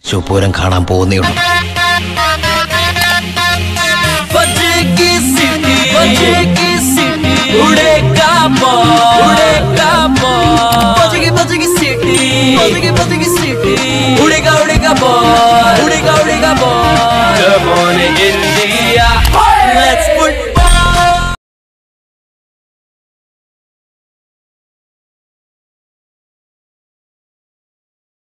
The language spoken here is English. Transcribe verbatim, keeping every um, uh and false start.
ശുപൂരം കാണാൻ പോകുന്നേ ഉള്ളൂ. उड़ेगा उड़ेगा बॉल, उड़ेगा उड़ेगा ball. Come on India, let's put